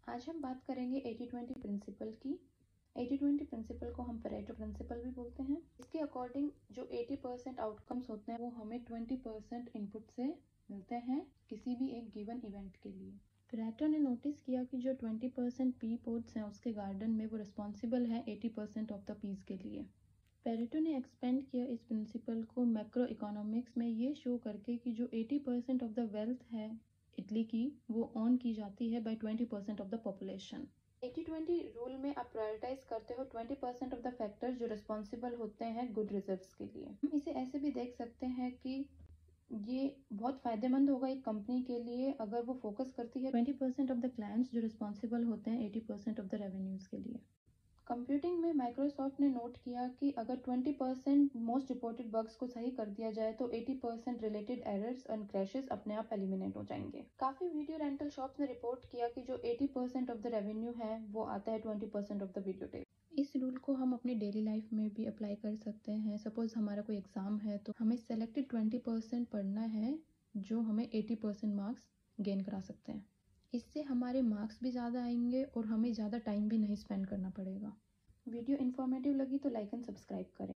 आज हम बात करेंगे 80-20 प्रिंसिपल की। 80-20 प्रिंसिपल को हम पेरेटो प्रिंसिपल भी बोलते हैं। इसके अकॉर्डिंग जो 80% आउटकम्स होते हैं वो हमें 20% इनपुट से मिलते हैं किसी भी एक गिवन इवेंट के लिए। पेरेटो ने नोटिस किया कि जो 20% पी पोड्स हैं उसके गार्डन में वो रिस्पॉन्सिबल है 80% ऑफ द पीस के लिए। पेरेटो ने एक्सपेंड किया इस प्रिंसिपल को मैक्रो इकोनॉमिक्स में ये शो करके कि जो 80% ऑफ द वेल्थ है इटली की वो ऑन की जाती है by 20% of the population. 80-20 rule में आप प्रायोरिटाइज करते हो 20% ऑफ द फैक्टर्स जो रिस्पॉन्सिबल होते हैं गुड रिजल्ट्स के लिए। हम इसे ऐसे भी देख सकते हैं कि ये बहुत फायदेमंद होगा एक कंपनी के लिए अगर वो फोकस करती है 20% ऑफ द क्लाइंट्स जो रिस्पॉन्सिबल होते हैं 80% ऑफ द रेवेन्यूज के लिए। कंप्यूटिंग में माइक्रोसॉफ्ट ने नोट किया कि अगर 20% मोस्ट रिपोर्टेड बग्स को सही कर दिया जाए तो 80% रिलेटेड एरर्स एंड क्रैशेस अपने आप एलिमिनेट हो जाएंगे। काफी वीडियो रेंटल शॉप्स ने रिपोर्ट किया कि जो 80% ऑफ द रेवेन्यू है वो आता है 20% ऑफ द वीडियो टेप। इस रूल को हम अपनी डेली लाइफ में भी अप्लाई कर सकते हैं। सपोज हमारा कोई एग्जाम है तो हमें सेलेक्टेड 20% पढ़ना है जो हमें 80% मार्क्स गेन करा सकते हैं। इससे हमारे मार्क्स भी ज़्यादा आएंगे और हमें ज़्यादा टाइम भी नहीं स्पेंड करना पड़ेगा। वीडियो इन्फॉर्मेटिव लगी तो लाइक एंड सब्सक्राइब करें।